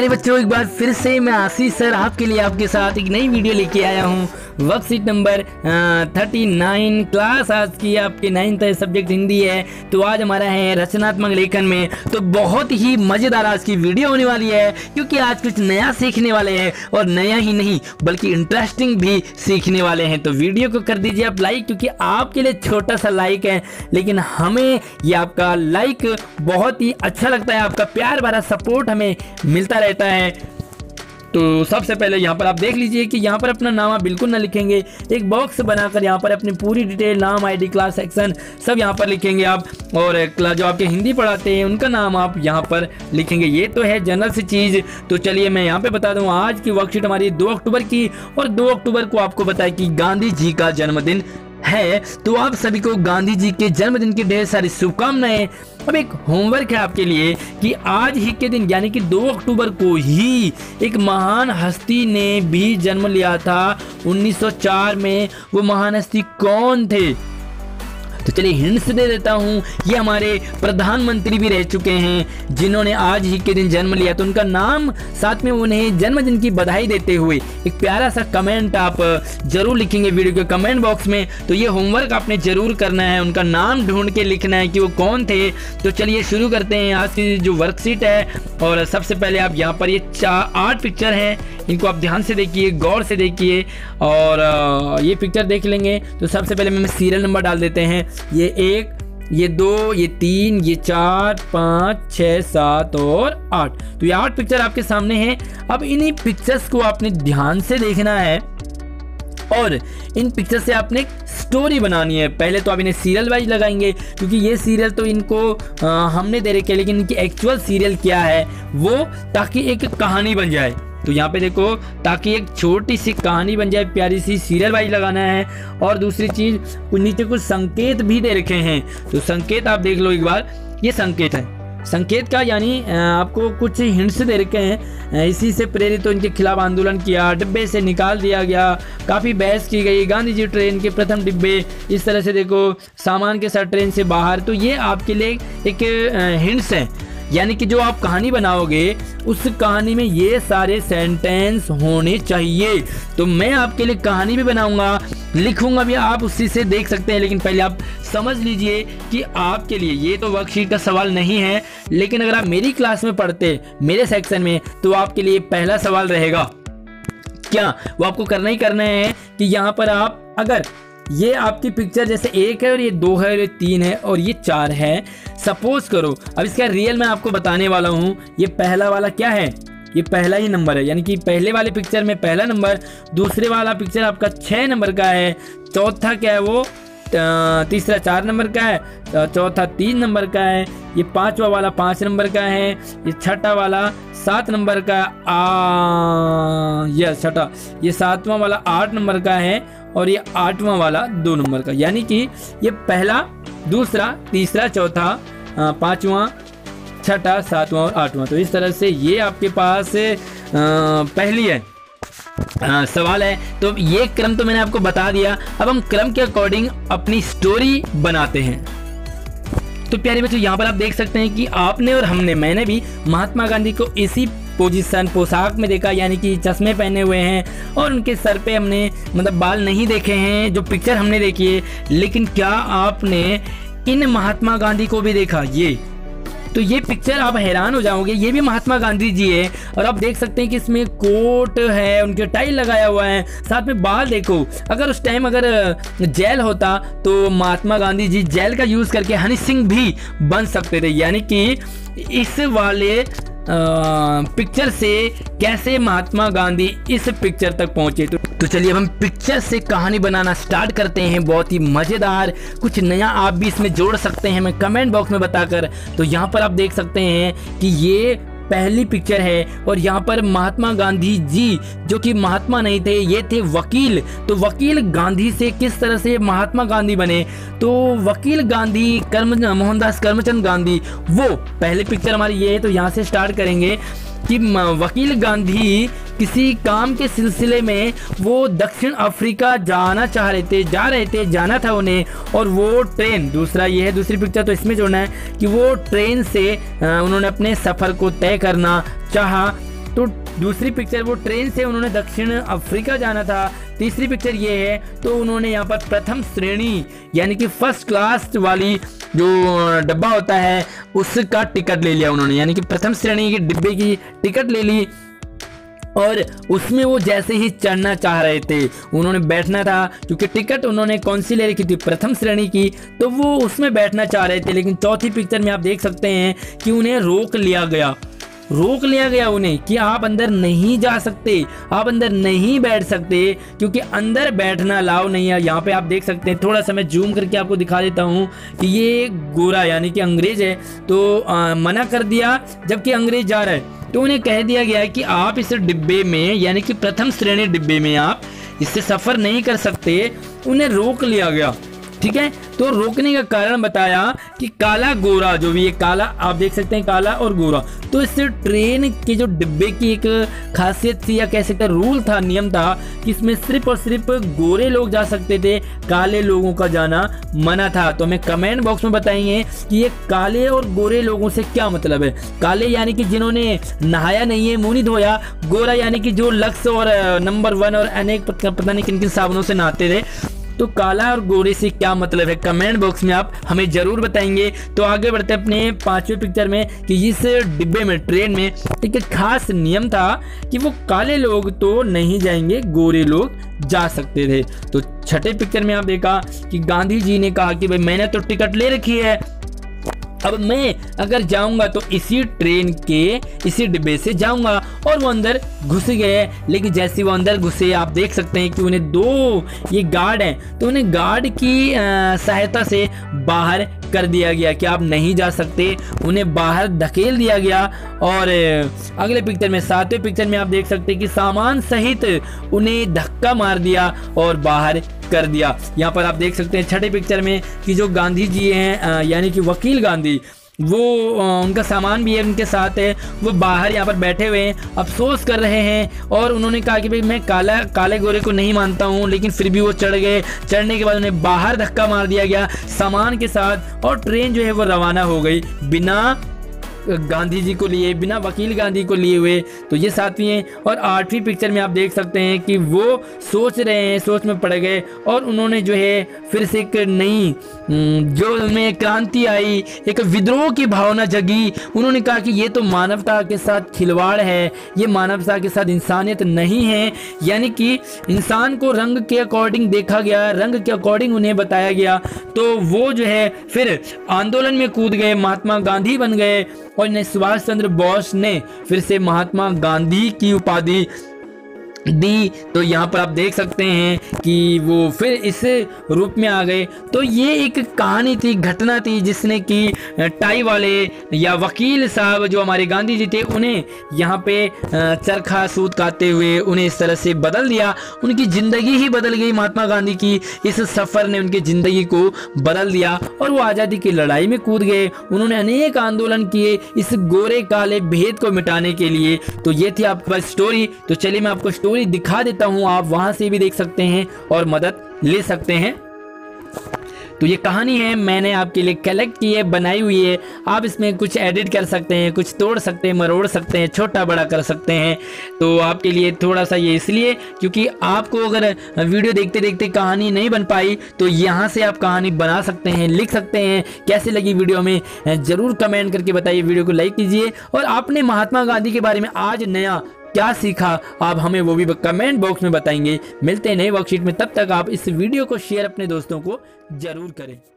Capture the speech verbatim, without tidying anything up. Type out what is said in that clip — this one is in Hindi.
प्यारे बच्चों, एक बार फिर से मैं आशीष सर आपके लिए आपके साथ एक नई वीडियो लेके आया हूँ। Worksheet number thirty nine, class आज की आपके नाइन्थ सब्जेक्ट हिंदी है। तो आज हमारा है रचनात्मक लेखन में। तो बहुत ही मज़ेदार आज की वीडियो होने वाली है, क्योंकि आज कुछ नया सीखने वाले हैं, और नया ही नहीं बल्कि इंटरेस्टिंग भी सीखने वाले हैं। तो वीडियो को कर दीजिए आप लाइक, क्योंकि आपके लिए छोटा सा लाइक है, लेकिन हमें ये आपका लाइक बहुत ही अच्छा लगता है। आपका प्यार भरा सपोर्ट हमें मिलता रहता है। तो सबसे पहले यहाँ पर आप देख लीजिए कि यहाँ पर अपना नाम आप बिल्कुल ना लिखेंगे, एक बॉक्स बनाकर यहाँ पर अपनी पूरी डिटेल, नाम, आईडी, क्लास, सेक्शन सब यहाँ पर लिखेंगे आप। और जो आपके हिंदी पढ़ाते हैं उनका नाम आप यहाँ पर लिखेंगे। ये तो है जनरल सी चीज़। तो चलिए मैं यहाँ पे बता दूँ, आज की वर्कशीट हमारी दो अक्टूबर की, और दो अक्टूबर को आपको बताया कि गांधी जी का जन्मदिन है। तो आप सभी को गांधी जी के जन्मदिन की ढेर सारी शुभकामनाएं। अब एक होमवर्क है आपके लिए कि आज ही के दिन यानी कि दो अक्टूबर को ही एक महान हस्ती ने भी जन्म लिया था उन्नीस सौ चार में। वो महान हस्ती कौन थे? तो चलिए हिंट्स दे देता हूँ। ये हमारे प्रधानमंत्री भी रह चुके हैं जिन्होंने आज ही के दिन जन्म लिया। तो उनका नाम, साथ में उन्हें जन्मदिन की बधाई देते हुए एक प्यारा सा कमेंट आप जरूर लिखेंगे वीडियो के कमेंट बॉक्स में। तो ये होमवर्क आपने जरूर करना है, उनका नाम ढूंढ के लिखना है कि वो कौन थे। तो चलिए शुरू करते हैं आज की जो वर्कशीट है। और सबसे पहले आप यहाँ पर ये चार आठ पिक्चर हैं, इनको आप ध्यान से देखिए, गौर से देखिए, और ये पिक्चर देख लेंगे। तो सबसे पहले मैं सीरियल नंबर डाल देते हैं। ये एक, ये दो, ये तीन, ये चार, पाँच, छः, सात और आठ। तो ये आठ पिक्चर आपके सामने हैं। अब इन्हीं पिक्चर्स को आपने ध्यान से देखना है, और इन पिक्चर से आपने स्टोरी बनानी है। पहले तो आप इन्हें सीरियल वाइज लगाएंगे, क्योंकि ये सीरियल तो इनको आ, हमने दे रखे, लेकिन इनकी एक्चुअल सीरियल क्या है वो, ताकि एक कहानी बन जाए। तो यहाँ पे देखो, ताकि एक छोटी सी कहानी बन जाए, प्यारी सी सीरियल वाइज लगाना है। और दूसरी चीज़, नीचे कुछ संकेत भी दे रखे हैं। तो संकेत आप देख लो एक बार, ये संकेत है। संकेत का यानी आपको कुछ हिंट्स दे रखे हैं। इसी से प्रेरित तो इनके खिलाफ आंदोलन किया, डिब्बे से निकाल दिया गया, काफ़ी बहस की गई, गांधी जी ट्रेन के प्रथम डिब्बे, इस तरह से देखो, सामान के साथ ट्रेन से बाहर। तो ये आपके लिए एक हिंट्स हैं, यानी कि जो आप कहानी बनाओगे उस कहानी में ये सारे सेंटेंस होने चाहिए। तो मैं आपके लिए कहानी भी बनाऊंगा, लिखूंगा भी, आप उसी से देख सकते हैं। लेकिन पहले आप समझ लीजिए कि आपके लिए ये तो वर्कशीट का सवाल नहीं है, लेकिन अगर आप मेरी क्लास में पढ़ते, मेरे सेक्शन में, तो आपके लिए पहला सवाल रहेगा क्या, वो आपको करना ही करना है कि यहाँ पर आप, अगर ये आपकी पिक्चर जैसे एक है, और ये दो है, और ये तीन है, और ये चार है, सपोज करो। अब इसका रियल मैं आपको बताने वाला हूँ। ये पहला वाला क्या है, ये पहला ही नंबर है, यानी कि पहले वाले पिक्चर में पहला नंबर, दूसरे वाला पिक्चर आपका छः नंबर का है, चौथा क्या है वो, तीसरा चार नंबर का है, चौथा तीन नंबर का है, ये पांचवा वाला पाँच नंबर का है, ये छठा वाला सात नंबर का, आ यस छठा, ये सातवां वाला आठ नंबर का है, और ये आठवां वाला दो नंबर का। यानी कि ये पहला, दूसरा, तीसरा, चौथा, पांचवा, छठा, सातवां और आठवां। तो इस तरह से ये आपके पास आ, पहली है आ, सवाल है। तो ये क्रम तो मैंने आपको बता दिया। अब हम क्रम के अकॉर्डिंग अपनी स्टोरी बनाते हैं। तो प्यारे बच्चों, यहाँ पर आप देख सकते हैं कि आपने और हमने, मैंने भी महात्मा गांधी को इसी पोजीशन, पोशाक में देखा, यानी कि चश्मे पहने हुए हैं, और उनके सर पे हमने मतलब बाल नहीं देखे हैं, जो पिक्चर हमने देखी है। लेकिन क्या आपने इन महात्मा गांधी को भी देखा? ये तो ये पिक्चर आप हैरान हो जाओगे, ये भी महात्मा गांधी जी है। और आप देख सकते हैं कि इसमें कोट है, उनके टाई लगाया हुआ है, साथ में बाल देखो। अगर उस टाइम अगर जेल होता तो महात्मा गांधी जी जेल का यूज़ करके हनी सिंह भी बन सकते थे। यानी कि इस वाले पिक्चर से कैसे महात्मा गांधी इस पिक्चर तक पहुंचे। तो, तो चलिए अब हम पिक्चर से कहानी बनाना स्टार्ट करते हैं। बहुत ही मज़ेदार, कुछ नया आप भी इसमें जोड़ सकते हैं, मैं कमेंट बॉक्स में बताकर। तो यहाँ पर आप देख सकते हैं कि ये पहली पिक्चर है, और यहाँ पर महात्मा गांधी जी, जो कि महात्मा नहीं थे, ये थे वकील। तो वकील गांधी से किस तरह से महात्मा गांधी बने? तो वकील गांधी, कर्म मोहनदास करमचंद गांधी, वो पहली पिक्चर हमारी ये है। तो यहाँ से स्टार्ट करेंगे कि वकील गांधी किसी काम के सिलसिले में वो दक्षिण अफ्रीका जाना चाह रहे थे जा रहे थे जाना था उन्हें, और वो ट्रेन, दूसरा ये है दूसरी पिक्चर, तो इसमें जोड़ना है कि वो ट्रेन से उन्होंने अपने सफ़र को तय करना चाहा। तो दूसरी पिक्चर वो ट्रेन से उन्होंने दक्षिण अफ्रीका जाना था। तीसरी पिक्चर ये है तो उन्होंने यहाँ पर प्रथम श्रेणी यानी कि फर्स्ट क्लास वाली जो डब्बा होता है उसका टिकट ले लिया उन्होंने, यानी कि प्रथम श्रेणी की डिब्बे की टिकट ले ली और उसमें वो जैसे ही चढ़ना चाह रहे थे, उन्होंने बैठना था क्योंकि टिकट उन्होंने कौन सी ले रखी थी, प्रथम श्रेणी की, तो वो उसमें बैठना चाह रहे थे। लेकिन चौथी पिक्चर में आप देख सकते हैं कि उन्हें रोक लिया गया रोक लिया गया उन्हें कि आप अंदर नहीं जा सकते, आप अंदर नहीं बैठ सकते क्योंकि अंदर बैठना अलाउ नहीं है। यहाँ पे आप देख सकते हैं, थोड़ा सा मैं जूम करके आपको दिखा देता हूँ कि ये गोरा यानी कि अंग्रेज है तो आ, मना कर दिया, जबकि अंग्रेज जा रहा है तो उन्हें कह दिया गया कि आप इस डिब्बे में यानी कि प्रथम श्रेणी डिब्बे में आप इससे सफ़र नहीं कर सकते, उन्हें रोक लिया गया। ठीक है, तो रोकने का कारण बताया कि काला गोरा, जो भी ये काला आप देख सकते हैं, काला और गोरा, तो इस ट्रेन के जो डिब्बे की एक खासियत थी या कह सकते हैं रूल था, नियम था कि इसमें सिर्फ और सिर्फ गोरे लोग जा सकते थे, काले लोगों का जाना मना था। तो हमें कमेंट बॉक्स में बताएंगे कि ये काले और गोरे लोगों से क्या मतलब है। काले यानी कि जिन्होंने नहाया नहीं है, मुंह नहीं धोया, गोरा यानी कि जो लक्स और नंबर वन और अनेक पता नहीं किन किन साबुनों से नहाते थे। तो काला और गोरे से क्या मतलब है, कमेंट बॉक्स में आप हमें जरूर बताएंगे। तो आगे बढ़ते हैं अपने पांचवें पिक्चर में कि इस डिब्बे में, ट्रेन में एक खास नियम था कि वो काले लोग तो नहीं जाएंगे, गोरे लोग जा सकते थे। तो छठे पिक्चर में आप देखा कि गांधी जी ने कहा कि भाई मैंने तो टिकट ले रखी है, अब मैं अगर जाऊंगा तो इसी ट्रेन के इसी डिब्बे से जाऊंगा, और वो अंदर घुस गए। लेकिन जैसे वो अंदर घुसे आप देख सकते हैं कि उन्हें दो ये गार्ड हैं तो उन्हें गार्ड की सहायता से बाहर कर दिया गया कि आप नहीं जा सकते, उन्हें बाहर धकेल दिया गया। और अगले पिक्चर में, सातवें पिक्चर में आप देख सकते हैं कि सामान सहित उन्हें धक्का मार दिया और बाहर कर दिया। यहाँ पर आप देख सकते हैं छठे पिक्चर में कि जो गांधी जी हैं यानी कि वकील गांधी, वो उनका सामान भी है उनके साथ है, वो बाहर यहाँ पर बैठे हुए हैं, अफसोस कर रहे हैं। और उन्होंने कहा कि भाई मैं काला काले गोरे को नहीं मानता हूँ, लेकिन फिर भी वो चढ़ गए। चढ़ने के बाद उन्हें बाहर धक्का मार दिया गया सामान के साथ, और ट्रेन जो है वो रवाना हो गई बिना गांधी जी को लिए, बिना वकील गांधी को लिए हुए। तो ये सातवीं है। और आठवीं पिक्चर में आप देख सकते हैं कि वो सोच रहे हैं, सोच में पड़ गए, और उन्होंने जो है फिर से एक नई जो उनमें क्रांति आई, एक विद्रोह की भावना जगी। उन्होंने कहा कि ये तो मानवता के साथ खिलवाड़ है, ये मानवता के साथ इंसानियत नहीं है, यानी कि इंसान को रंग के अकॉर्डिंग देखा गया, रंग के अकॉर्डिंग उन्हें बताया गया। तो वो जो है फिर आंदोलन में कूद गए, महात्मा गांधी बन गए, और इन्हें सुभाष चंद्र बोस ने फिर से महात्मा गांधी की उपाधि दी। तो यहाँ पर आप देख सकते हैं कि वो फिर इस रूप में आ गए। तो ये एक कहानी थी, घटना थी, जिसने कि टाई वाले या वकील साहब जो हमारे गांधी जी थे, उन्हें यहाँ पे चरखा सूत काटते हुए उन्हें इस तरह से बदल दिया। उनकी ज़िंदगी ही बदल गई, महात्मा गांधी की इस सफ़र ने उनकी ज़िंदगी को बदल दिया, और वो आज़ादी की लड़ाई में कूद गए। उन्होंने अनेक आंदोलन किए इस गोरे काले भेद को मिटाने के लिए। तो ये थी आपकी स्टोरी। तो चलिए मैं आपको स्टोरी दिखा देता हूं, आप वहां से भी देख सकते हैं और मदद ले सकते हैं। तो ये कहानी है, मैंने आपके लिए कलेक्ट की है, बनाई हुई है। आप इसमें कुछ एडिट कर सकते हैं, कुछ तोड़ सकते हैं, मरोड़ सकते हैं, छोटा बड़ा कर सकते हैं। तो आपके लिए थोड़ा सा ये इसलिए क्योंकि आपको अगर वीडियो देखते देखते कहानी नहीं बन पाई तो यहाँ से आप कहानी बना सकते हैं, लिख सकते हैं। कैसे लगी वीडियो में ज़रूर कमेंट करके बताइए, वीडियो को लाइक कीजिए, और आपने महात्मा गांधी के बारे में आज नया क्या सीखा आप हमें वो भी कमेंट बॉक्स में बताएंगे। मिलते हैं नए वर्कशीट में, तब तक आप इस वीडियो को शेयर अपने दोस्तों को जरूर करें।